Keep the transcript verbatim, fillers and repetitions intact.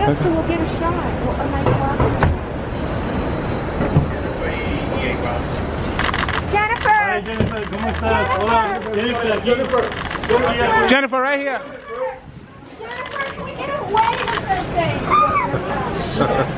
so we'll get a shot. Well, am I Jennifer! Hi, Jennifer. ¿Cómo estás? Hola. Jennifer, Jennifer. Jennifer, right here. Jennifer, can we get away with something?